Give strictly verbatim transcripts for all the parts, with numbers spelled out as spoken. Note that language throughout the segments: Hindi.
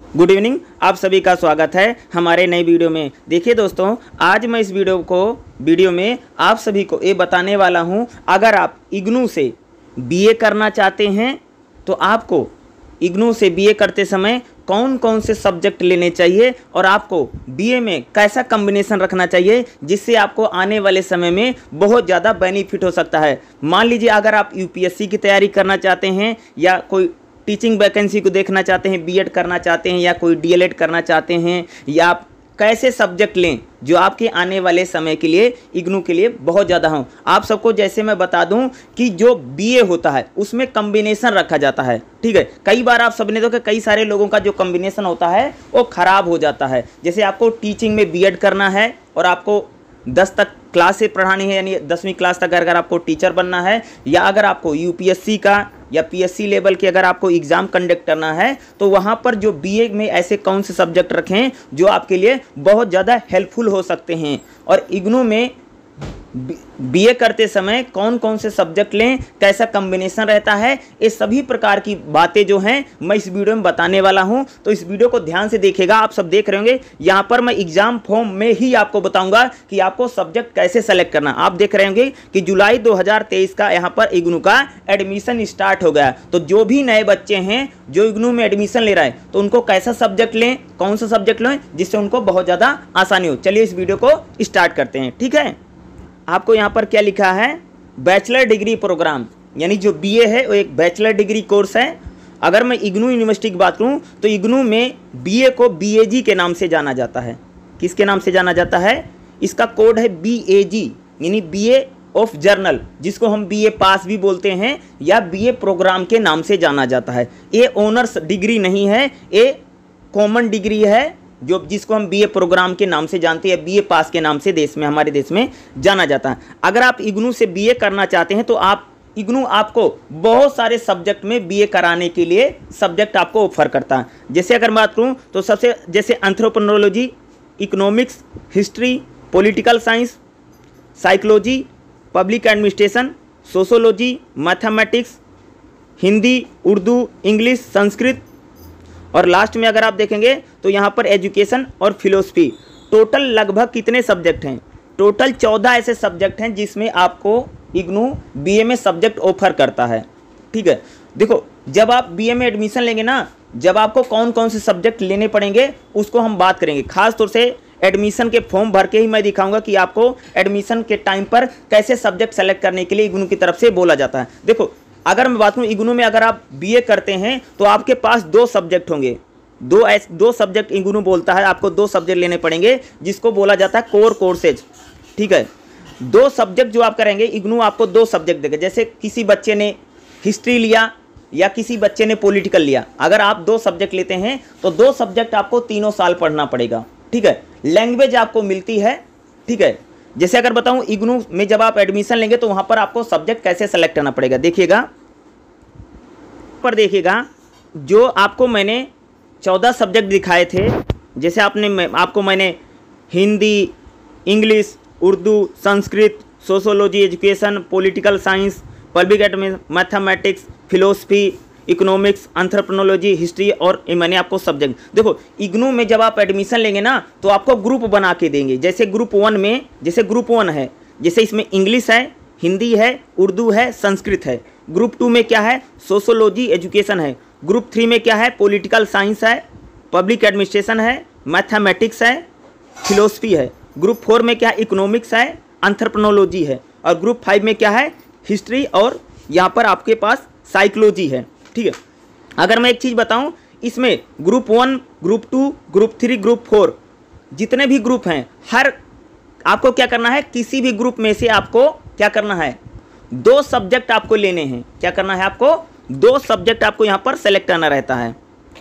गुड इवनिंग, आप सभी का स्वागत है हमारे नए वीडियो में। देखिए दोस्तों, आज मैं इस वीडियो को वीडियो में आप सभी को ये बताने वाला हूँ, अगर आप इग्नू से बीए करना चाहते हैं तो आपको इग्नू से बीए करते समय कौन कौन से सब्जेक्ट लेने चाहिए और आपको बीए में कैसा कॉम्बिनेशन रखना चाहिए जिससे आपको आने वाले समय में बहुत ज़्यादा बेनिफिट हो सकता है। मान लीजिए अगर आप यूपीएससी की तैयारी करना चाहते हैं या कोई टीचिंग वैकेंसी को देखना चाहते हैं, बीएड करना चाहते हैं या कोई डीएलएड करना चाहते हैं, या आप कैसे सब्जेक्ट लें जो आपके आने वाले समय के लिए इग्नू के लिए बहुत ज़्यादा हों। आप सबको जैसे मैं बता दूं कि जो बीए होता है उसमें कॉम्बिनेशन रखा जाता है, ठीक है। कई बार आप सबने देखा कई सारे लोगों का जो कॉम्बिनेशन होता है वो ख़राब हो जाता है। जैसे आपको टीचिंग में बीएड करना है और आपको दस तक क्लास से पढ़ानी है, यानी दसवीं क्लास तक अगर आपको टीचर बनना है, या अगर आपको यूपीएससी का या पीएससी लेवल के अगर आपको एग्ज़ाम कंडक्ट करना है, तो वहाँ पर जो बीए में ऐसे कौन से सब्जेक्ट रखें जो आपके लिए बहुत ज़्यादा हेल्पफुल हो सकते हैं। और इग्नू में बीए करते समय कौन कौन से सब्जेक्ट लें, कैसा कॉम्बिनेशन रहता है, ये सभी प्रकार की बातें जो हैं मैं इस वीडियो में बताने वाला हूं। तो इस वीडियो को ध्यान से देखिएगा। आप सब देख रहे होंगे यहाँ पर मैं एग्जाम फॉर्म में ही आपको बताऊंगा कि आपको सब्जेक्ट कैसे सेलेक्ट करना। आप देख रहे होंगे कि जुलाई दो हज़ार तेईस का यहाँ पर इग्नू का एडमिशन स्टार्ट हो गया। तो जो भी नए बच्चे हैं जो इग्नू में एडमिशन ले रहे हैं तो उनको कैसा सब्जेक्ट लें, कौन सा सब्जेक्ट लें जिससे उनको बहुत ज़्यादा आसानी हो। चलिए इस वीडियो को स्टार्ट करते हैं, ठीक है। आपको यहाँ पर क्या लिखा है, बैचलर डिग्री प्रोग्राम, यानी जो बीए है वो एक बैचलर डिग्री कोर्स है। अगर मैं इग्नू यूनिवर्सिटी की बात करूँ तो इग्नू में बीए को बीएजी के नाम से जाना जाता है। किसके नाम से जाना जाता है? इसका कोड है बीएजी, यानी बीए ऑफ जर्नल, जिसको हम बीए पास भी बोलते हैं या बीए प्रोग्राम के नाम से जाना जाता है। ये ऑनर्स डिग्री नहीं है, ये कॉमन डिग्री है जो जिसको हम बीए प्रोग्राम के नाम से जानते हैं, बीए पास के नाम से देश में हमारे देश में जाना जाता है। अगर आप इग्नू से बीए करना चाहते हैं तो आप इग्नू आपको बहुत सारे सब्जेक्ट में बीए कराने के लिए सब्जेक्ट आपको ऑफर करता है। जैसे अगर बात करूं तो सबसे जैसे anthropology, economics, history, political science, psychology, public administration, sociology, mathematics, Hindi, Urdu, English, Sanskrit, और लास्ट में अगर आप देखेंगे तो यहाँ पर एजुकेशन और फिलोसफी। टोटल लगभग कितने सब्जेक्ट हैं? टोटल चौदह ऐसे सब्जेक्ट हैं जिसमें आपको इग्नू बीए में सब्जेक्ट ऑफर करता है, ठीक है। देखो, जब आप बीए में एडमिशन लेंगे ना, जब आपको कौन कौन से सब्जेक्ट लेने पड़ेंगे उसको हम बात करेंगे। खास तौर से एडमिशन के फॉर्म भर के ही मैं दिखाऊंगा कि आपको एडमिशन के टाइम पर कैसे सब्जेक्ट सेलेक्ट करने के लिए इग्नू की तरफ से बोला जाता है। देखो, अगर मैं बात करूँ इग्नू में अगर आप बीए करते हैं तो आपके पास दो सब्जेक्ट होंगे, दो ऐस दो सब्जेक्ट इग्नू बोलता है, आपको दो सब्जेक्ट लेने पड़ेंगे जिसको बोला जाता है कोर कोर्सेज, ठीक है। दो सब्जेक्ट जो आप करेंगे, इग्नू आपको दो सब्जेक्ट देगा। जैसे किसी बच्चे ने हिस्ट्री लिया या किसी बच्चे ने पॉलिटिकल लिया, अगर आप दो सब्जेक्ट लेते हैं तो दो सब्जेक्ट आपको तीनों साल पढ़ना पड़ेगा, ठीक है। लैंग्वेज आपको मिलती है, ठीक है। जैसे अगर बताऊं इग्नू में जब आप एडमिशन लेंगे तो वहां पर आपको सब्जेक्ट कैसे सेलेक्ट करना पड़ेगा, देखिएगा पर देखिएगा जो आपको मैंने चौदह सब्जेक्ट दिखाए थे, जैसे आपने आपको मैंने Hindi, English, Urdu, Sanskrit, sociology, education, political science, public administration, mathematics, philosophy, economics, anthropology, history, और मैंने आपको सब्जेक्ट। देखो, इग्नू में जब आप एडमिशन लेंगे ना तो आपको ग्रुप बना के देंगे। जैसे ग्रुप वन में, जैसे ग्रुप वन है, जैसे इसमें इंग्लिश है, हिंदी है, उर्दू है, संस्कृत है। ग्रुप टू में क्या है? सोशोलॉजी, एजुकेशन है। ग्रुप थ्री में क्या है? पॉलिटिकल साइंस है, पब्लिक एडमिनिस्ट्रेशन है, मैथमेटिक्स है, फिलोसफी है। ग्रुप फोर में क्या है? इकोनॉमिक्स है, एंथ्रोपोलॉजी है। और ग्रुप फाइव में क्या है? हिस्ट्री, और यहाँ पर आपके पास साइकोलॉजी है, ठीक है। अगर मैं एक चीज़ बताऊं, इसमें group one, group two, group three, group four, जितने भी ग्रुप हैं, हर आपको क्या करना है, किसी भी ग्रुप में से आपको क्या करना है, दो सब्जेक्ट आपको लेने हैं। क्या करना है आपको? दो सब्जेक्ट आपको यहाँ पर सेलेक्ट करना रहता है।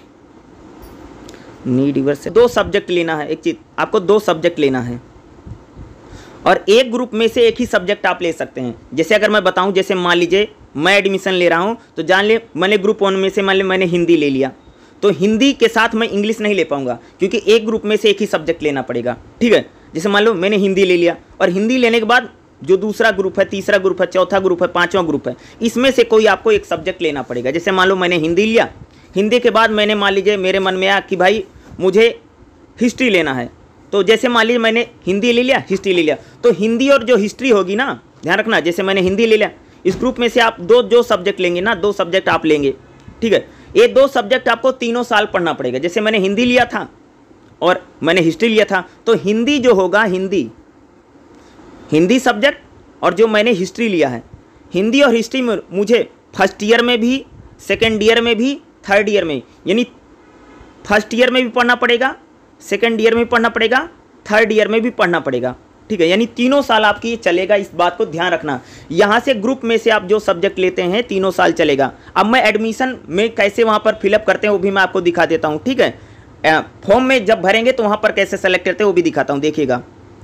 नीड यूर से दो सब्जेक्ट लेना है, एक चीज आपको दो सब्जेक्ट लेना है, और एक ग्रुप में से एक ही सब्जेक्ट आप ले सकते हैं। जैसे अगर मैं बताऊं, जैसे मान लीजिए मैं एडमिशन ले रहा हूं तो जान ले मैंने ग्रुप वन में से मान ली मैंने हिंदी ले लिया, तो हिंदी के साथ मैं इंग्लिश नहीं ले पाऊंगा क्योंकि एक ग्रुप में से एक ही सब्जेक्ट लेना पड़ेगा, ठीक है। जैसे मान लो मैंने हिंदी ले लिया, और हिंदी लेने के बाद जो दूसरा ग्रुप है, तीसरा ग्रुप है, चौथा ग्रुप है, पांचवा ग्रुप है, इसमें से कोई आपको एक सब्जेक्ट लेना पड़ेगा। जैसे मान लो मैंने हिंदी लिया, हिंदी के बाद मैंने मान लीजिए मेरे मन में आया कि भाई मुझे हिस्ट्री लेना है, तो जैसे मान लीजिए मैंने हिंदी ले लिया, हिस्ट्री ले लिया, तो हिंदी और जो हिस्ट्री होगी ना, ध्यान रखना, जैसे मैंने हिंदी ले लिया, इस ग्रुप में से आप दो जो सब्जेक्ट लेंगे ना, दो सब्जेक्ट आप लेंगे, ठीक है। ये दो सब्जेक्ट आपको तीनों साल पढ़ना पड़ेगा। जैसे मैंने हिंदी लिया था और मैंने हिस्ट्री लिया था, तो हिंदी जो होगा, हिंदी हिंदी सब्जेक्ट और जो मैंने हिस्ट्री लिया है, हिंदी और हिस्ट्री में मुझे फर्स्ट ईयर में भी, सेकेंड ईयर में भी, थर्ड ईयर में, यानी फर्स्ट ईयर में भी पढ़ना पड़ेगा, सेकेंड ईयर में भी पढ़ना पड़ेगा, थर्ड ईयर में भी पढ़ना पड़ेगा, ठीक है। यानी तीनों साल आपकी चलेगा, इस बात को ध्यान रखना। यहाँ से ग्रुप में से आप जो सब्जेक्ट लेते हैं तीनों साल चलेगा। अब मैं एडमिशन में कैसे वहाँ पर फिलअप करते हैं वो भी मैं आपको दिखा देता हूँ, ठीक है। फॉर्म में जब भरेंगे तो वहाँ पर कैसे सेलेक्ट करते हैं वो भी दिखाता हूँ, देखिएगा।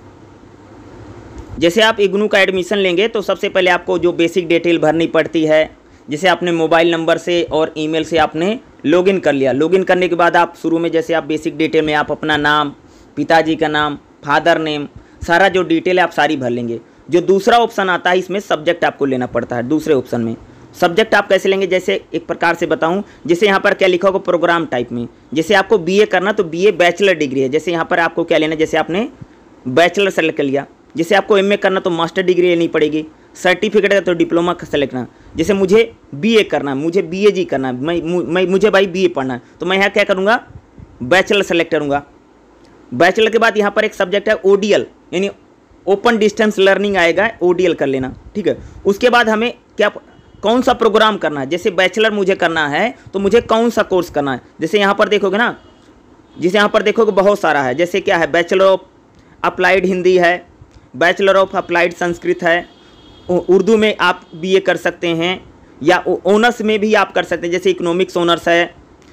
जैसे आप इग्नू का एडमिशन लेंगे तो सबसे पहले आपको जो बेसिक डिटेल भरनी पड़ती है, जैसे आपने मोबाइल नंबर से और ईमेल से आपने लॉगिन कर लिया। लॉगिन करने के बाद आप शुरू में जैसे आप बेसिक डिटेल में आप अपना नाम, पिताजी का नाम, फादर नेम, सारा जो डिटेल है आप सारी भर लेंगे। जो दूसरा ऑप्शन आता है इसमें सब्जेक्ट आपको लेना पड़ता है। दूसरे ऑप्शन में सब्जेक्ट आप कैसे लेंगे, जैसे एक प्रकार से बताऊं, जैसे यहाँ पर क्या लिखा होगा प्रोग्राम टाइप में, जैसे आपको बीए करना तो बीए बैचलर डिग्री है, जैसे यहाँ पर आपको क्या लेना, जैसे आपने बैचलर सेलेक्ट कर लिया। जैसे आपको एमए करना तो मास्टर डिग्री लेनी पड़ेगी, सर्टिफिकेट है तो डिप्लोमा का सेलेक्ट करना। जैसे मुझे बीए करना है, मुझे बीएजी करना है, मैं, मैं मुझे भाई बीए पढ़ना है, तो मैं यहाँ क्या करूँगा, बैचलर सेलेक्ट करूँगा। बैचलर के बाद यहाँ पर एक सब्जेक्ट है ओडीएल, यानी ओपन डिस्टेंस लर्निंग आएगा, ओडीएल कर लेना, ठीक है। उसके बाद हमें क्या, कौन सा प्रोग्राम करना है, जैसे बैचलर मुझे करना है तो मुझे कौन सा कोर्स करना है। जैसे यहाँ पर देखोगे ना, जैसे यहाँ पर देखोगे बहुत सारा है, जैसे क्या है, बैचलर ऑफ अप्लाइड हिंदी है, बैचलर ऑफ अप्लाइड संस्कृत है, उर्दू में आप बीए कर सकते हैं, या ऑनर्स में भी आप कर सकते हैं, जैसे इकोनॉमिक्स ऑनर्स है,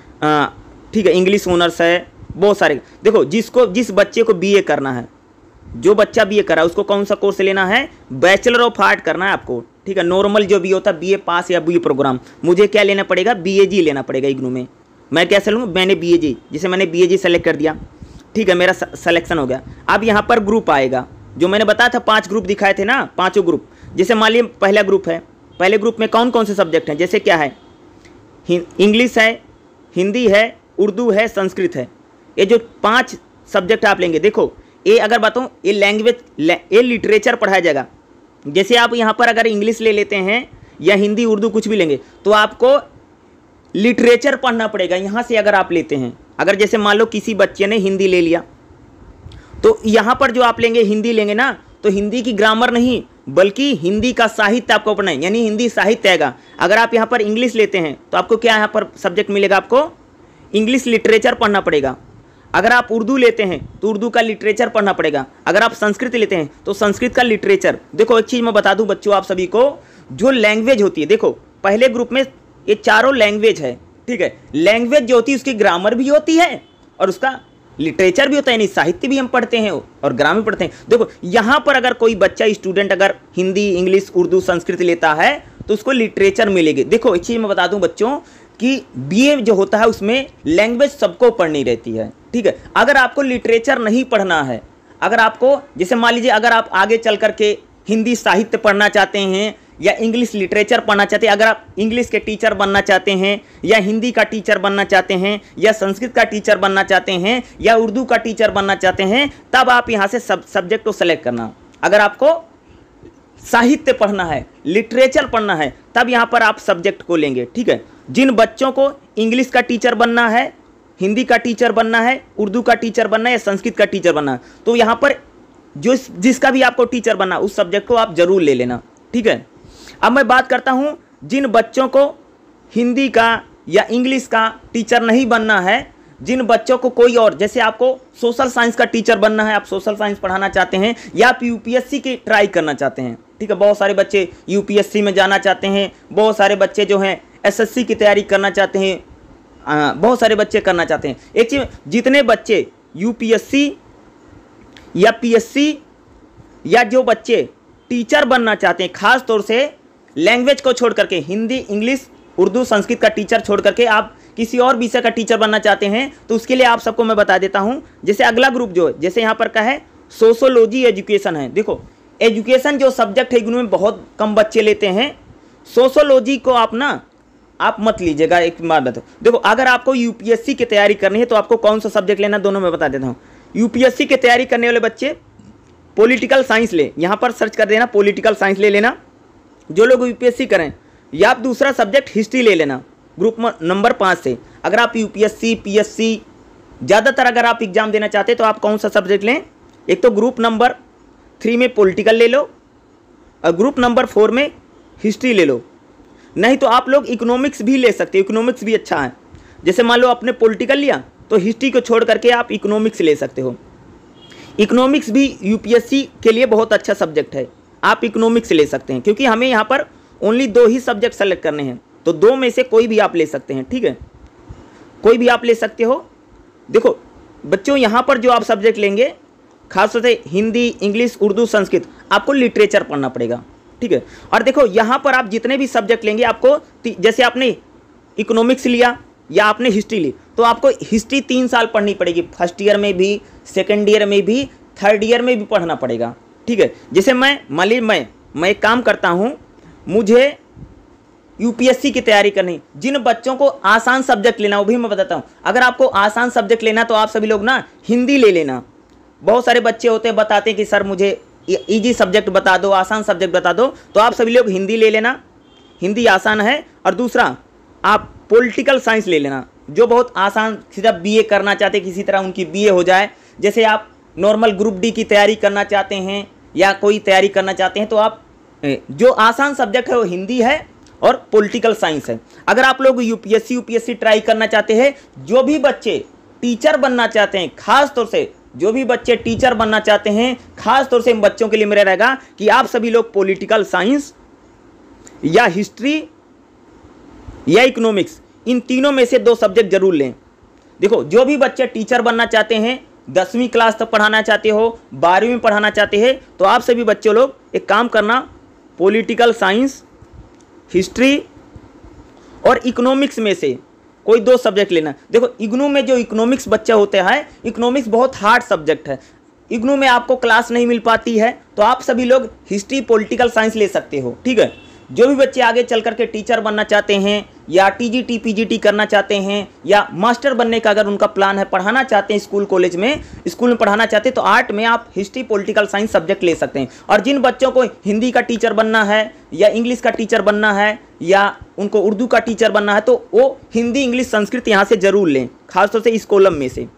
ठीक है, इंग्लिश ऑनर्स है, बहुत सारे। देखो जिसको जिस बच्चे को बीए करना है, जो बच्चा बीए कर रहा है उसको कौन सा कोर्स लेना है, बैचलर ऑफ आर्ट करना है आपको, ठीक है। नॉर्मल जो भी होता है बीए पास या बीए प्रोग्राम, मुझे क्या लेना पड़ेगा, बीएजी लेना पड़ेगा इग्नू में। मैं कैसे लूँगा, मैंने बीएजी, जैसे मैंने बीएजी सेलेक्ट कर दिया, ठीक है, मेरा सिलेक्शन हो गया। अब यहाँ पर ग्रुप आएगा, जो मैंने बताया था पांच ग्रुप दिखाए थे ना, पांचों ग्रुप। जैसे मान लीजिए पहला ग्रुप है, पहले ग्रुप में कौन कौन से सब्जेक्ट हैं, जैसे क्या है, इंग्लिश है, हिंदी है, उर्दू है, संस्कृत है। ये जो पांच सब्जेक्ट आप लेंगे, देखो ये अगर बताऊँ, ये लैंग्वेज, ये लिटरेचर पढ़ाया जाएगा। जैसे आप यहाँ पर अगर इंग्लिश ले लेते हैं या हिंदी उर्दू कुछ भी लेंगे तो आपको लिटरेचर पढ़ना पड़ेगा यहाँ से। अगर आप लेते हैं, अगर जैसे मान लो किसी बच्चे ने हिंदी ले लिया तो यहाँ पर जो आप लेंगे, हिंदी लेंगे ना, तो हिंदी की ग्रामर नहीं बल्कि हिंदी का साहित्य आपको पढ़ना है, यानी हिंदी साहित्य आएगा। अगर आप यहाँ पर इंग्लिश लेते हैं तो आपको क्या यहाँ पर सब्जेक्ट मिलेगा, आपको इंग्लिश लिटरेचर पढ़ना पड़ेगा। अगर आप उर्दू लेते हैं तो उर्दू का लिटरेचर पढ़ना पड़ेगा। अगर आप संस्कृत लेते हैं तो संस्कृत का लिटरेचर। देखो एक चीज़ मैं बता दूं बच्चों आप सभी को, जो लैंग्वेज होती है, देखो पहले ग्रुप में ये चारों लैंग्वेज है, ठीक है। लैंग्वेज जो होती है उसकी ग्रामर भी होती है और उसका लिटरेचर भी होता है, यानी साहित्य भी हम पढ़ते हैं और ग्रामर भी पढ़ते हैं। देखो यहाँ पर अगर कोई बच्चा स्टूडेंट अगर हिंदी, इंग्लिश, उर्दू, संस्कृत लेता है तो उसको लिटरेचर मिलेगी। देखो एक चीज़ मैं बता दूं बच्चों कि बीए जो होता है उसमें लैंग्वेज सबको पढ़नी रहती है, ठीक है। अगर आपको लिटरेचर नहीं पढ़ना है, अगर आपको जैसे मान लीजिए अगर आप आगे चल करके हिंदी साहित्य पढ़ना चाहते हैं या इंग्लिश लिटरेचर पढ़ना चाहते हैं, अगर आप इंग्लिश के टीचर बनना चाहते हैं या हिंदी का टीचर बनना चाहते हैं या संस्कृत का टीचर बनना चाहते हैं या उर्दू का टीचर बनना चाहते हैं, तब आप यहाँ से सब सब्जेक्ट को सेलेक्ट करना। अगर आपको साहित्य पढ़ना है, लिटरेचर पढ़ना है, तब यहाँ पर आप सब्जेक्ट को लेंगे, ठीक है। जिन बच्चों को इंग्लिश का टीचर बनना है, हिंदी का टीचर बनना है, उर्दू का टीचर बनना है या संस्कृत का टीचर बनना है, तो यहाँ पर जो जिसका भी आपको टीचर बनना उस सब्जेक्ट को आप जरूर ले लेना, ठीक है। अब मैं बात करता हूँ जिन बच्चों को हिंदी का या इंग्लिश का टीचर नहीं बनना है, जिन बच्चों को कोई और, जैसे आपको सोशल साइंस का टीचर बनना है, आप सोशल साइंस पढ़ाना चाहते हैं या आप यूपीएससी की ट्राई करना चाहते हैं, ठीक है। बहुत सारे बच्चे यूपीएससी में जाना चाहते हैं, बहुत सारे बच्चे जो हैं एसएससी की तैयारी करना चाहते हैं, आ, बहुत सारे बच्चे करना चाहते हैं। एक चीज़, जितने बच्चे यूपीएससी या पीएससी या जो बच्चे टीचर बनना चाहते हैं, खास तौर से लैंग्वेज को छोड़ करके, हिंदी, इंग्लिश, उर्दू, संस्कृत का टीचर छोड़ करके आप किसी और विषय का टीचर बनना चाहते हैं, तो उसके लिए आप सबको मैं बता देता हूं। जैसे अगला ग्रुप जो है, जैसे यहाँ पर क्या है, सोशोलॉजी एजुकेशन है। देखो एजुकेशन जो सब्जेक्ट है इग्नू में बहुत कम बच्चे लेते हैं। सोशोलॉजी को आप ना आप मत लीजिएगा। एक बात बताओ, देखो अगर आपको यूपीएससी की तैयारी करनी है तो आपको कौन सा सब्जेक्ट लेना, दोनों में बता देता हूँ। यूपीएससी की तैयारी करने वाले बच्चे पॉलिटिकल साइंस ले, यहाँ पर सर्च कर देना पॉलिटिकल साइंस ले लेना। जो लोग यूपीएससी करें, या आप दूसरा सब्जेक्ट हिस्ट्री ले लेना ग्रुप नंबर पाँच से। अगर आप यूपीएससी पीएससी ज़्यादातर अगर आप एग्जाम देना चाहते हैं तो आप कौन सा सब्जेक्ट लें, एक तो ग्रुप नंबर थ्री में पॉलिटिकल ले लो और ग्रुप नंबर फोर में हिस्ट्री ले लो। नहीं तो आप लोग इकोनॉमिक्स भी ले सकते हो, इकोनॉमिक्स भी अच्छा है। जैसे मान लो आपने पॉलिटिकल लिया तो हिस्ट्री को छोड़ करके आप इकोनॉमिक्स ले सकते हो। इकोनॉमिक्स भी यूपीएससी के लिए बहुत अच्छा सब्जेक्ट है, आप इकोनॉमिक्स ले सकते हैं, क्योंकि हमें यहाँ पर ओनली दो ही सब्जेक्ट सेलेक्ट करने हैं, तो दो में से कोई भी आप ले सकते हैं। ठीक है, कोई भी आप ले सकते हो। देखो बच्चों, यहाँ पर जो आप सब्जेक्ट लेंगे खासतौर से हिंदी, इंग्लिश, उर्दू, संस्कृत, आपको लिटरेचर पढ़ना पड़ेगा। ठीक है, और देखो यहाँ पर आप जितने भी सब्जेक्ट लेंगे आपको, जैसे आपने इकोनॉमिक्स लिया या आपने हिस्ट्री ली तो आपको हिस्ट्री तीन साल पढ़नी पड़ेगी, फर्स्ट ईयर में भी, सेकेंड ईयर में भी, थर्ड ईयर में भी पढ़ना पड़ेगा। ठीक है, जैसे मैं मान ली मैं मैं एक काम करता हूँ, मुझे यूपीएससी की तैयारी करनी, जिन बच्चों को आसान सब्जेक्ट लेना वो भी मैं बताता हूँ। अगर आपको आसान सब्जेक्ट लेना तो आप सभी लोग ना हिंदी ले लेना। बहुत सारे बच्चे होते हैं बताते हैं कि सर मुझे इजी सब्जेक्ट बता दो, आसान सब्जेक्ट बता दो, तो आप सभी लोग हिंदी ले लेना, हिंदी आसान है। और दूसरा आप पॉलिटिकल साइंस ले लेना, जो बहुत आसान, सिर्फ बीए करना चाहते किसी तरह उनकी बीए हो जाए। जैसे आप नॉर्मल ग्रुप डी की तैयारी करना चाहते हैं या कोई तैयारी करना चाहते हैं तो आप जो आसान सब्जेक्ट है वो हिंदी है और पॉलिटिकल साइंस है। अगर आप लोग यूपीएससी यूपीएससी ट्राई करना चाहते हैं, जो भी बच्चे टीचर बनना चाहते हैं, खास तौर से जो भी बच्चे टीचर बनना चाहते हैं, खास तौर से इन बच्चों के लिए मेरा रहेगा कि आप सभी लोग पॉलिटिकल साइंस या हिस्ट्री या इकोनॉमिक्स, इन तीनों में से दो सब्जेक्ट जरूर लें। देखो जो भी बच्चे टीचर बनना चाहते हैं, दसवीं क्लास तक पढ़ाना चाहते हो, बारहवीं में पढ़ाना चाहते हैं, तो आप सभी बच्चे लोग एक काम करना, पॉलिटिकल साइंस, हिस्ट्री और इकोनॉमिक्स में से कोई दो सब्जेक्ट लेना। देखो इग्नू में जो इकोनॉमिक्स बच्चा होता है, इकोनॉमिक्स बहुत हार्ड सब्जेक्ट है, इग्नू में आपको क्लास नहीं मिल पाती है, तो आप सभी लोग हिस्ट्री पॉलिटिकल साइंस ले सकते हो। ठीक है, जो भी बच्चे आगे चल करके टीचर बनना चाहते हैं या टीजीटी पीजीटी करना चाहते हैं या मास्टर बनने का अगर उनका प्लान है, पढ़ाना चाहते हैं स्कूल कॉलेज में, स्कूल में पढ़ाना चाहते हैं, तो आर्ट में आप हिस्ट्री पॉलिटिकल साइंस सब्जेक्ट ले सकते हैं। और जिन बच्चों को हिंदी का टीचर बनना है या इंग्लिश का टीचर बनना है या उनको उर्दू का टीचर बनना है, तो वो हिंदी, इंग्लिश, संस्कृत यहाँ से जरूर लें, खासतौर से इस कॉलम में से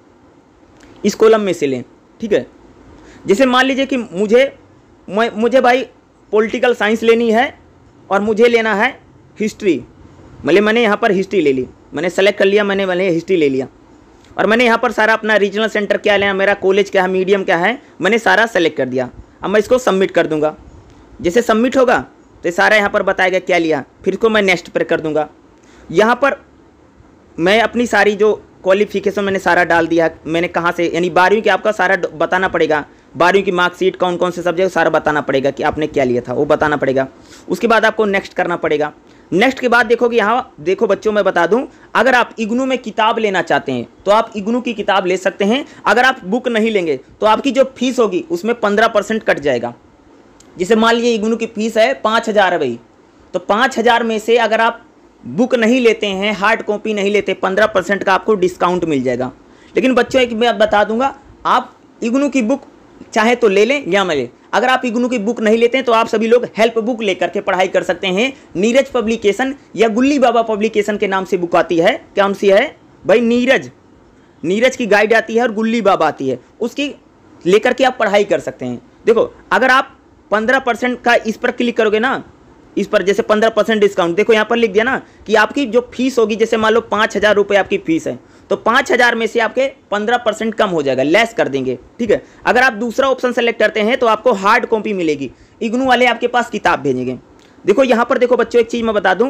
इस कॉलम में से लें। ठीक है, जैसे मान लीजिए कि मुझे मैं मुझे भाई पॉलिटिकल साइंस लेनी है और मुझे लेना है हिस्ट्री, मतलब मैंने यहाँ पर हिस्ट्री ले ली, मैंने सेलेक्ट कर लिया, मैंने मैंने हिस्ट्री ले लिया और मैंने यहाँ पर सारा अपना रीजनल सेंटर क्या लेना, मेरा कॉलेज क्या है, मीडियम क्या है, मैंने सारा सेलेक्ट कर दिया। अब मैं इसको सबमिट कर दूंगा। जैसे सबमिट होगा तो सारा यहाँ पर बताएगा क्या लिया, फिर इसको मैं नेक्स्ट पर कर दूंगा। यहाँ पर मैं अपनी सारी जो क्वालिफिकेशन मैंने सारा डाल दिया, मैंने कहाँ से, यानी बारहवीं के आपका सारा बताना पड़ेगा, बारहवीं की मार्कशीट, कौन कौन से सब्जेक्ट, सारा बताना पड़ेगा कि आपने क्या लिया था, वो बताना पड़ेगा। उसके बाद आपको नेक्स्ट करना पड़ेगा। नेक्स्ट के बाद देखोगे, यहाँ देखो बच्चों मैं बता दूं, अगर आप इग्नू में किताब लेना चाहते हैं तो आप इग्नू की किताब ले सकते हैं। अगर आप बुक नहीं लेंगे तो आपकी जो फीस होगी उसमें पंद्रह परसेंट कट जाएगा। जैसे मान लीजिए इग्नू की फीस है पाँच हज़ार है भाई, तो पाँच हज़ार में से अगर आप बुक नहीं लेते हैं, हार्ड कॉपी नहीं लेते, पंद्रह परसेंट का आपको डिस्काउंट मिल जाएगा। लेकिन बच्चों एक मैं बता दूंगा, आप इग्नू की बुक चाहे तो ले लें या मैं ले, अगर आप इग्नू की बुक नहीं लेते हैं तो आप सभी लोग हेल्प बुक लेकर के पढ़ाई कर सकते हैं। नीरज पब्लिकेशन या गुल्ली बाबा पब्लिकेशन के नाम से बुक आती है, कौन सी है भाई, नीरज नीरज की गाइड आती है और गुल्ली बाबा आती है, उसकी लेकर के आप पढ़ाई कर सकते हैं। देखो अगर आप पंद्रह परसेंट का इस पर क्लिक करोगे ना, इस पर जैसे पंद्रह परसेंट डिस्काउंट, देखो यहाँ पर लिख दिया ना कि आपकी जो फीस होगी, जैसे मान लो पाँच हज़ार रुपये आपकी फीस है, तो पाँच हज़ार में से आपके पंद्रह परसेंट कम हो जाएगा, लेस कर देंगे। ठीक है, अगर आप दूसरा ऑप्शन सेलेक्ट करते हैं तो आपको हार्ड कॉपी मिलेगी, इग्नू वाले आपके पास किताब भेजेंगे। देखो यहाँ पर देखो बच्चों, एक चीज़ मैं बता दूँ,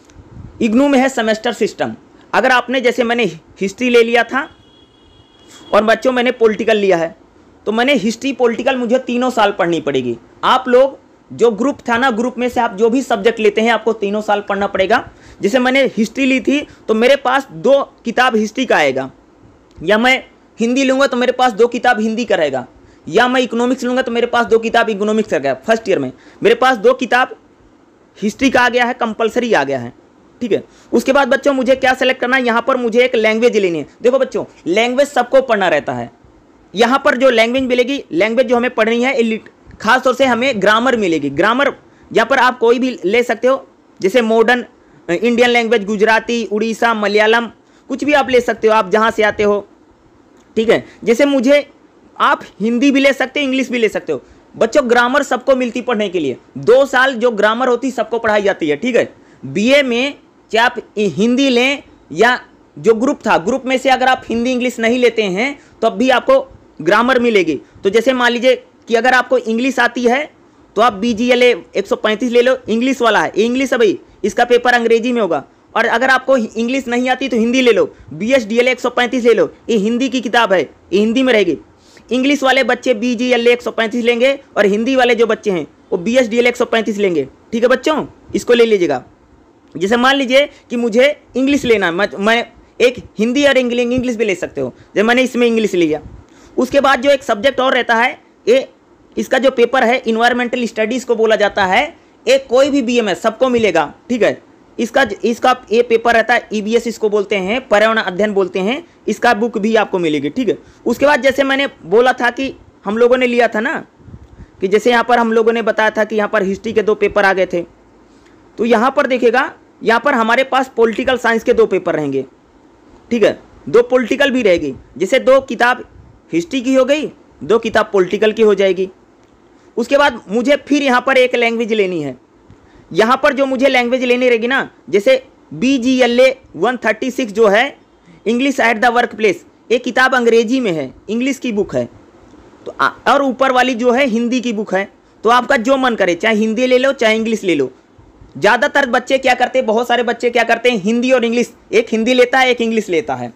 इग्नू में है सेमेस्टर सिस्टम। अगर आपने, जैसे मैंने हिस्ट्री ले लिया था और बच्चों मैंने पॉलिटिकल लिया है, तो मैंने हिस्ट्री पॉलिटिकल मुझे तीनों साल पढ़नी पड़ेगी। आप लोग जो ग्रुप था ना, ग्रुप में से आप जो भी सब्जेक्ट लेते हैं आपको तीनों साल पढ़ना पड़ेगा। जैसे मैंने हिस्ट्री ली थी तो मेरे पास दो किताब हिस्ट्री का आएगा, या मैं हिंदी लूँगा तो मेरे पास दो किताब हिंदी का रहेगा, या मैं इकोनॉमिक्स लूँगा तो मेरे पास दो किताब इकोनॉमिक्स का रहेगा। फर्स्ट ईयर में मेरे पास दो किताब हिस्ट्री का आ गया है, कंपलसरी आ गया है। ठीक है। उसके बाद बच्चों मुझे क्या सेलेक्ट करना है, यहाँ पर मुझे एक लैंग्वेज लेनी है। देखो बच्चों, लैंग्वेज सबको पढ़ना रहता है। यहाँ पर जो लैंग्वेज मिलेगी, लैंग्वेज जो हमें पढ़नी है, खास तौर से हमें ग्रामर मिलेगी। ग्रामर यहाँ पर आप कोई भी ले सकते हो, जैसे modern Indian language, Gujarati, Orissa, Malayalam, कुछ भी आप ले सकते हो, आप जहाँ से आते हो, ठीक है। जैसे मुझे, आप हिंदी भी ले सकते हो, इंग्लिश भी ले सकते हो। बच्चों ग्रामर सबको मिलती पढ़ने के लिए, दो साल जो ग्रामर होती सबको पढ़ाई जाती है, ठीक है। बीए में चाहे आप हिंदी लें या जो ग्रुप था, ग्रुप में से अगर आप हिंदी इंग्लिश नहीं लेते हैं तो अब भी आपको ग्रामर मिलेगी। तो जैसे मान लीजिए कि अगर आपको इंग्लिश आती है तो आप बी जी एल ए एक सौ पैंतीस ले लो, इंग्लिश वाला है, इंग्लिश है भाई, इसका पेपर अंग्रेजी में होगा। और अगर आपको इंग्लिश नहीं आती तो हिंदी ले लो, B S D L A एक सौ पैंतीस ले लो, ये हिंदी की किताब है, ये हिंदी में रहेगी। इंग्लिश वाले बच्चे बी जी एल ए एक सौ पैंतीस लेंगे और हिंदी वाले जो बच्चे हैं वो B S D L A एक सौ पैंतीस लेंगे, ठीक है बच्चों, इसको ले लीजिएगा। जैसे मान लीजिए कि मुझे इंग्लिश लेना है, मैं, मैं एक हिंदी और इंग्लिश भी ले सकते हो, जब मैंने इसमें इंग्लिश लिया। उसके बाद जो एक सब्जेक्ट और रहता है, ये इसका जो पेपर है इन्वायरमेंटल स्टडीज़ को बोला जाता है, एक कोई भी बी एम एस सबको मिलेगा, ठीक है। इसका इसका ये पेपर रहता है, ई बी एस इसको बोलते हैं, पर्यावरण अध्ययन बोलते हैं, इसका बुक भी आपको मिलेगी, ठीक है। उसके बाद जैसे मैंने बोला था कि हम लोगों ने लिया था ना, कि जैसे यहाँ पर हम लोगों ने बताया था कि यहाँ पर हिस्ट्री के दो पेपर आ गए थे, तो यहाँ पर देखिएगा, यहाँ पर हमारे पास पॉलिटिकल साइंस के दो पेपर रहेंगे, ठीक है, दो पॉलिटिकल भी रहेगी। जैसे दो किताब हिस्ट्री की हो गई, दो किताब पॉलिटिकल की हो जाएगी। उसके बाद मुझे फिर यहाँ पर एक लैंग्वेज लेनी है। यहाँ पर जो मुझे लैंग्वेज लेनी रहेगी ना, जैसे B G L A one thirty six जो है, English at the work place, ये किताब अंग्रेजी में है, इंग्लिश की बुक है, तो और ऊपर वाली जो है हिंदी की बुक है। तो आपका जो मन करे, चाहे हिंदी ले लो चाहे इंग्लिश ले लो। ज़्यादातर बच्चे क्या करते हैं, बहुत सारे बच्चे क्या करते हैं, हिंदी और इंग्लिश, एक हिंदी लेता है एक इंग्लिश लेता है,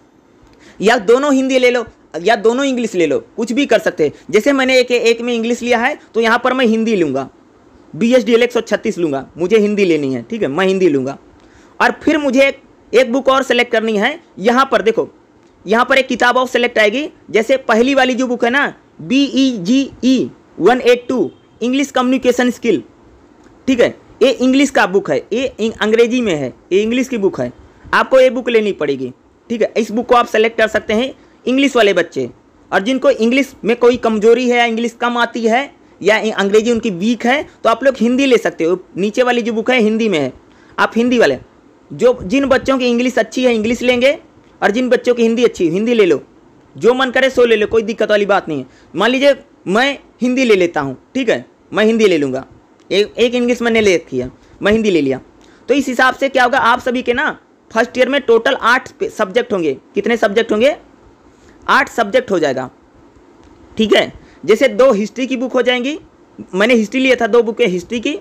या दोनों हिंदी ले लो या दोनों इंग्लिश ले लो, कुछ भी कर सकते हैं। जैसे मैंने एक एक में इंग्लिश लिया है तो यहाँ पर मैं हिंदी लूँगा, बी एस डी एल एक सौ छत्तीस लूँगा, मुझे हिंदी लेनी है, ठीक है, मैं हिंदी लूँगा। और फिर मुझे एक, एक बुक और सेलेक्ट करनी है। यहाँ पर देखो, यहाँ पर एक किताब और सेलेक्ट आएगी। जैसे पहली वाली जो बुक है ना, B E G E one eight two, English communication skill, ठीक है, ये इंग्लिश का बुक है, ये अंग्रेजी में है, ये इंग्लिश की बुक है, आपको ये बुक लेनी पड़ेगी, ठीक है। इस बुक को आप सेलेक्ट कर सकते हैं, इंग्लिश वाले बच्चे। और जिनको इंग्लिश में कोई कमजोरी है या इंग्लिश कम आती है या अंग्रेजी उनकी वीक है, तो आप लोग हिंदी ले सकते हो। नीचे वाली जो बुक है हिंदी में है, आप हिंदी वाले, जो जिन बच्चों की इंग्लिश अच्छी है इंग्लिश लेंगे, और जिन बच्चों की हिंदी अच्छी हिंदी ले लो, जो मन करे सो ले लो, कोई दिक्कत वाली बात नहीं है। मान लीजिए मैं हिंदी ले लेता हूँ, ठीक है, मैं हिंदी ले लूँगा, एक एक इंग्लिश मैंने ले रखी है, मैं हिंदी ले लिया। तो इस हिसाब से क्या होगा, आप सभी के ना फर्स्ट ईयर में टोटल आठ सब्जेक्ट होंगे। कितने सब्जेक्ट होंगे, आठ सब्जेक्ट हो जाएगा, ठीक है। जैसे दो हिस्ट्री की बुक हो जाएंगी, मैंने हिस्ट्री लिया था, दो बुकें हिस्ट्री की,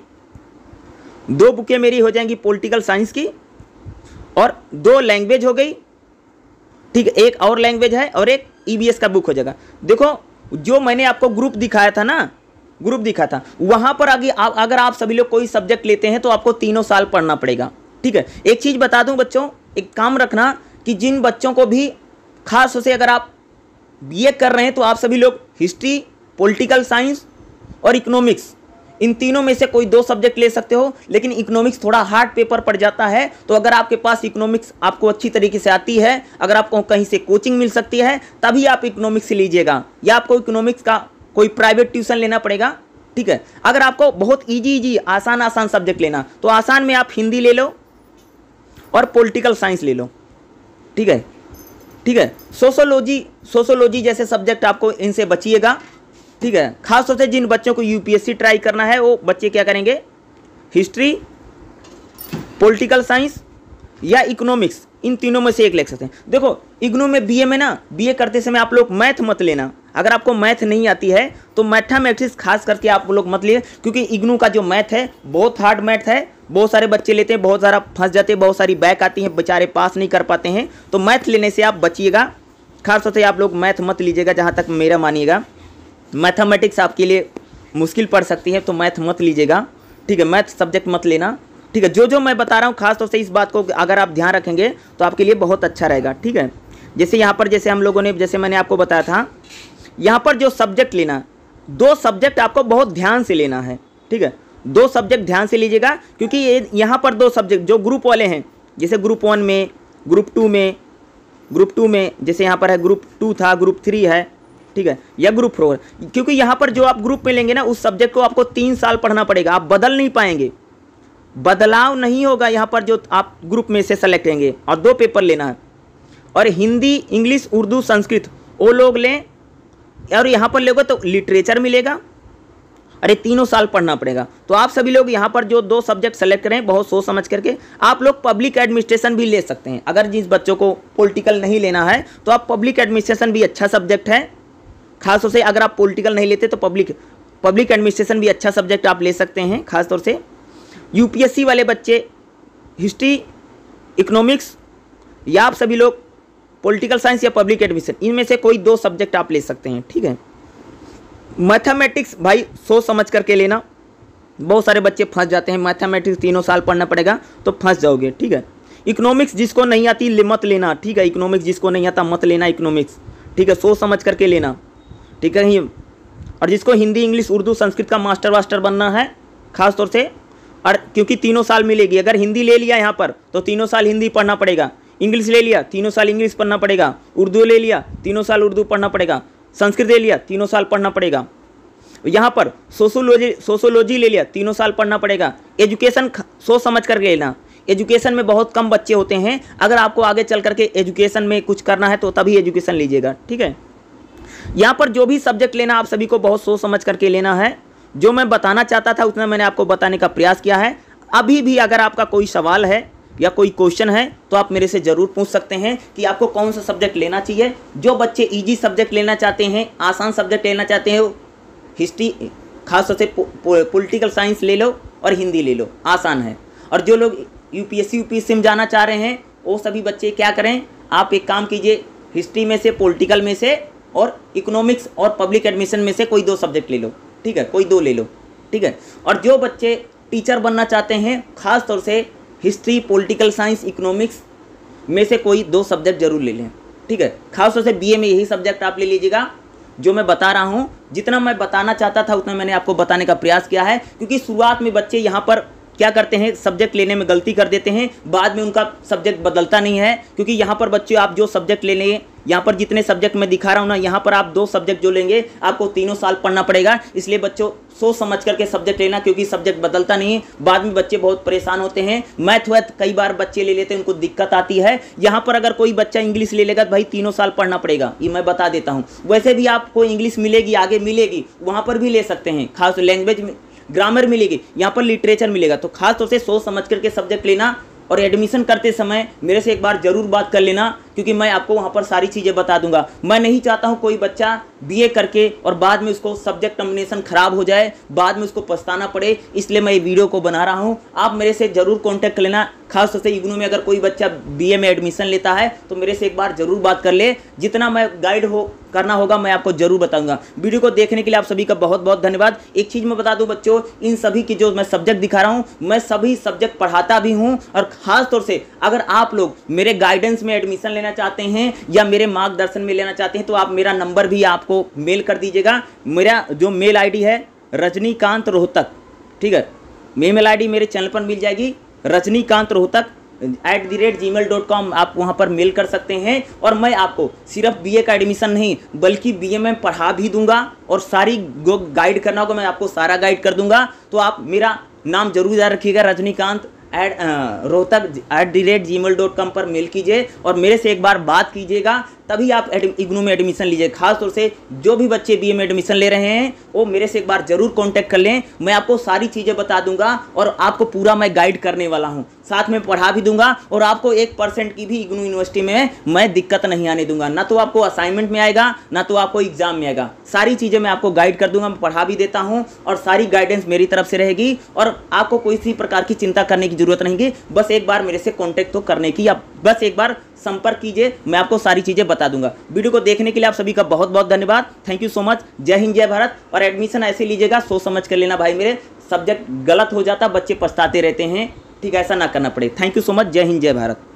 दो बुकें मेरी हो जाएंगी पॉलिटिकल साइंस की, और दो लैंग्वेज हो गई, ठीक है, एक और लैंग्वेज है और एक ई बी एस का बुक हो जाएगा। देखो जो मैंने आपको ग्रुप दिखाया था ना, ग्रुप दिखा था, वहाँ पर आगे आप, अगर आप सभी लोग कोई सब्जेक्ट लेते हैं तो आपको तीनों साल पढ़ना पड़ेगा, ठीक है। एक चीज़ बता दूं बच्चों, एक काम रखना कि जिन बच्चों को भी खास से अगर आप बीए कर रहे हैं तो आप सभी लोग हिस्ट्री, पॉलिटिकल साइंस और इकोनॉमिक्स, इन तीनों में से कोई दो सब्जेक्ट ले सकते हो। लेकिन इकोनॉमिक्स थोड़ा हार्ड पेपर पड़ जाता है, तो अगर आपके पास इकोनॉमिक्स आपको अच्छी तरीके से आती है, अगर आपको कहीं से कोचिंग मिल सकती है, तभी आप इकोनॉमिक्स लीजिएगा, या आपको इकोनॉमिक्स का कोई प्राइवेट ट्यूशन लेना पड़ेगा, ठीक है। अगर आपको बहुत ईजी ईजी आसान आसान सब्जेक्ट लेना, तो आसान में आप हिंदी ले लो और पॉलिटिकल साइंस ले लो, ठीक है, ठीक है। सोशोलॉजी सोशोलॉजी जैसे सब्जेक्ट आपको इनसे बचिएगा, ठीक है। खास तौर से जिन बच्चों को U P S C try करना है वो बच्चे क्या करेंगे, हिस्ट्री, पॉलिटिकल साइंस या इकोनॉमिक्स, इन तीनों में से एक ले सकते हैं। देखो इग्नू में बीए में ना, बीए करते समय आप लोग मैथ मत लेना। अगर आपको मैथ नहीं आती है तो मैथमेटिक्स खास करके आप लोग मत लिए, क्योंकि इग्नू का जो मैथ है बहुत हार्ड मैथ है, बहुत सारे बच्चे लेते हैं, बहुत सारा फंस जाते हैं, बहुत सारी बैक आती हैं, बेचारे पास नहीं कर पाते हैं। तो मैथ लेने से आप बचिएगा, खास तौर से आप लोग मैथ मत लीजिएगा, जहाँ तक मेरा मानिएगा। मैथमेटिक्स आपके लिए मुश्किल पड़ सकती है, तो मैथ मत लीजिएगा, ठीक है, मैथ सब्जेक्ट मत लेना, ठीक है। जो जो मैं बता रहा हूँ खास तौर से इस बात को अगर आप ध्यान रखेंगे तो आपके लिए बहुत अच्छा रहेगा, ठीक है। जैसे यहाँ पर जैसे हम लोगों ने, जैसे मैंने आपको बताया था, यहाँ पर जो सब्जेक्ट लेना, दो सब्जेक्ट आपको बहुत ध्यान से लेना है, ठीक है, दो सब्जेक्ट ध्यान से लीजिएगा, क्योंकि ये यहाँ पर दो सब्जेक्ट जो ग्रुप वाले हैं, जैसे ग्रुप वन में, ग्रुप टू में, ग्रुप टू में जैसे यहाँ पर है ग्रुप टू था, ग्रुप थ्री है, ठीक है, या ग्रुप फोर, क्योंकि यहाँ पर जो आप ग्रुप में लेंगे ना उस सब्जेक्ट को आपको तीन साल पढ़ना पड़ेगा, आप बदल नहीं पाएंगे, बदलाव नहीं होगा यहाँ पर जो आप ग्रुप में से सेलेक्ट करेंगे। और दो पेपर लेना है, और हिंदी, इंग्लिश, उर्दू, संस्कृत वो लोग लें, और यहाँ पर लोगे तो लिटरेचर मिलेगा, अरे तीनों साल पढ़ना पड़ेगा। तो आप सभी लोग यहाँ पर जो दो सब्जेक्ट सेलेक्ट करें बहुत सोच समझ करके। आप लोग पब्लिक एडमिनिस्ट्रेशन भी ले सकते हैं, अगर जिस बच्चों को पॉलिटिकल नहीं लेना है तो आप पब्लिक एडमिनिस्ट्रेशन भी अच्छा सब्जेक्ट है, खासतौर से अगर आप पॉलिटिकल नहीं लेते तो पब्लिक पब्लिक एडमिनिस्ट्रेशन भी अच्छा सब्जेक्ट आप ले सकते हैं। खासतौर से यूपीएससी वाले बच्चे हिस्ट्री, इकोनॉमिक्स, या आप सभी लोग पॉलिटिकल साइंस या पब्लिक एडमिनिस्ट्रेशन, इनमें से कोई दो सब्जेक्ट आप ले सकते हैं, ठीक है। मैथमेटिक्स भाई सोच समझ करके लेना, बहुत सारे बच्चे फंस जाते हैं, मैथमेटिक्स तीनों साल पढ़ना पड़ेगा तो फंस जाओगे, ठीक है। इकोनॉमिक्स जिसको नहीं आती ले मत लेना, ठीक है, इकोनॉमिक्स जिसको नहीं आता मत लेना इकोनॉमिक्स, ठीक है, सोच समझ करके लेना, ठीक है। और जिसको हिंदी, इंग्लिश, उर्दू, संस्कृत का मास्टर वास्टर बनना है खास तौर से, और क्योंकि तीनों साल मिलेगी, अगर हिंदी ले लिया यहाँ पर तो तीनों साल हिंदी पढ़ना पड़ेगा, इंग्लिश ले लिया तीनों साल इंग्लिश पढ़ना पड़ेगा, उर्दू ले लिया तीनों साल उर्दू पढ़ना पड़ेगा, संस्कृत ले लिया तीनों साल पढ़ना पड़ेगा, यहाँ पर सोशोलॉजी सोशोलॉजी ले लिया तीनों साल पढ़ना पड़ेगा। एजुकेशन सोच समझ कर लेना, एजुकेशन में बहुत कम बच्चे होते हैं, अगर आपको आगे चल करके एजुकेशन में कुछ करना है तो तभी एजुकेशन लीजिएगा, ठीक है। यहाँ पर जो भी सब्जेक्ट लेना आप सभी को बहुत सोच समझ करके लेना है। जो मैं बताना चाहता था उतना मैंने आपको बताने का प्रयास किया है। अभी भी अगर आपका कोई सवाल है या कोई क्वेश्चन है तो आप मेरे से ज़रूर पूछ सकते हैं कि आपको कौन सा सब्जेक्ट लेना चाहिए। जो बच्चे इजी सब्जेक्ट लेना चाहते हैं, आसान सब्जेक्ट लेना चाहते हैं, हिस्ट्री खासतौर से पॉलिटिकल साइंस ले लो और हिंदी ले लो, आसान है। और जो लोग यूपीएससी यूपीएससी में जाना चाह रहे हैं वो सभी बच्चे क्या करें, आप एक काम कीजिए, हिस्ट्री में से, पॉलिटिकल में से और इकोनॉमिक्स और पब्लिक एडमिशन में से कोई दो सब्जेक्ट ले लो, ठीक है, कोई दो ले लो, ठीक है। और जो बच्चे टीचर बनना चाहते हैं खास तौर से हिस्ट्री, पॉलिटिकल साइंस, इकोनॉमिक्स में से कोई दो सब्जेक्ट जरूर ले लें, ठीक है। खास तौर से बीए में यही सब्जेक्ट आप ले लीजिएगा जो मैं बता रहा हूँ। जितना मैं बताना चाहता था उतना मैंने आपको बताने का प्रयास किया है, क्योंकि शुरुआत में बच्चे यहाँ पर क्या करते हैं, सब्जेक्ट लेने में गलती कर देते हैं, बाद में उनका सब्जेक्ट बदलता नहीं है। क्योंकि यहाँ पर बच्चे आप जो सब्जेक्ट ले लेंगे, यहाँ पर जितने सब्जेक्ट मैं दिखा रहा हूँ ना, यहाँ पर आप दो सब्जेक्ट जो लेंगे आपको तीनों साल पढ़ना पड़ेगा। इसलिए बच्चों सोच समझ करके सब्जेक्ट लेना, क्योंकि सब्जेक्ट बदलता नहीं है, बाद में बच्चे बहुत परेशान होते हैं। मैथ वैथ कई बार बच्चे ले लेते हैं, उनको दिक्कत आती है। यहाँ पर अगर कोई बच्चा इंग्लिश ले लेगा तो भाई तीनों साल पढ़ना पड़ेगा, ये मैं बता देता हूँ। वैसे भी आपको इंग्लिश मिलेगी, आगे मिलेगी, वहाँ पर भी ले सकते हैं, खास लैंग्वेज में ग्रामर मिलेगी, यहाँ पर लिटरेचर मिलेगा। तो खास तौर से सोच समझ करके सब्जेक्ट लेना, और एडमिशन करते समय मेरे से एक बार जरूर बात कर लेना, क्योंकि मैं आपको वहाँ पर सारी चीज़ें बता दूंगा। मैं नहीं चाहता हूँ कोई बच्चा बीए करके और बाद में उसको सब्जेक्ट कॉम्बिनेशन खराब हो जाए, बाद में उसको पछताना पड़े, इसलिए मैं ये वीडियो को बना रहा हूँ। आप मेरे से जरूर कॉन्टैक्ट कर लेना। खास तौर से इग्नू में अगर कोई बच्चा बीए में एडमिशन लेता है तो मेरे से एक बार जरूर बात कर ले, जितना मैं गाइड हो करना होगा मैं आपको जरूर बताऊंगा। वीडियो को देखने के लिए आप सभी का बहुत बहुत धन्यवाद। एक चीज़ मैं बता दूं बच्चों, इन सभी की जो मैं सब्जेक्ट दिखा रहा हूँ, मैं सभी सब्जेक्ट पढ़ाता भी हूँ। और खास तौर से अगर आप लोग मेरे गाइडेंस में एडमिशन लेना चाहते हैं या मेरे मार्गदर्शन में लेना चाहते हैं तो आप मेरा नंबर भी आपको मेल कर दीजिएगा। मेरा जो मेल आई डी है रजनीकांत रोहतक, ठीक है, मेल आई डी मेरे चैनल पर मिल जाएगी, Rajnikant Rohtak at the rate Gmail dot com. आप वहाँ पर मेल कर सकते हैं। और मैं आपको सिर्फ बीए का एडमिशन नहीं बल्कि बीए में पढ़ा भी दूंगा, और सारी जो गाइड करना होगा मैं आपको सारा गाइड कर दूंगा। तो आप मेरा नाम जरूर याद रखिएगा, Rajnikant at Rohtak at the rate Gmail dot com पर मेल कीजिए और मेरे से एक बार बात कीजिएगा, तभी आप इग्नू में एडमिशन लीजिए। खास तौर से जो भी बच्चे बीए में एडमिशन ले रहे हैं वो मेरे से एक बार जरूर कांटेक्ट कर लें। मैं आपको सारी चीज़ें बता दूंगा और आपको पूरा मैं गाइड करने वाला हूं, साथ में पढ़ा भी दूंगा। और आपको एक परसेंट की भी इग्नू यूनिवर्सिटी में मैं दिक्कत नहीं आने दूंगा, ना तो आपको असाइनमेंट में आएगा ना तो आपको एग्जाम में आएगा। सारी चीज़ें मैं आपको गाइड कर दूंगा, मैं पढ़ा भी देता हूँ और सारी गाइडेंस मेरी तरफ से रहेगी और आपको कोई सी प्रकार की चिंता करने की जरूरत नहीं है। बस एक बार मेरे से कॉन्टेक्ट तो करने की, आप बस एक बार संपर्क कीजिए, मैं आपको सारी चीज़ें बता दूंगा। वीडियो को देखने के लिए आप सभी का बहुत बहुत धन्यवाद। Thank you so much. जय हिंद जय भारत। और एडमिशन ऐसे लीजिएगा, सोच समझ कर लेना भाई, मेरे सब्जेक्ट गलत हो जाता बच्चे पछताते रहते हैं, ठीक है, ऐसा ना करना पड़े। Thank you so much. जय हिंद जय भारत।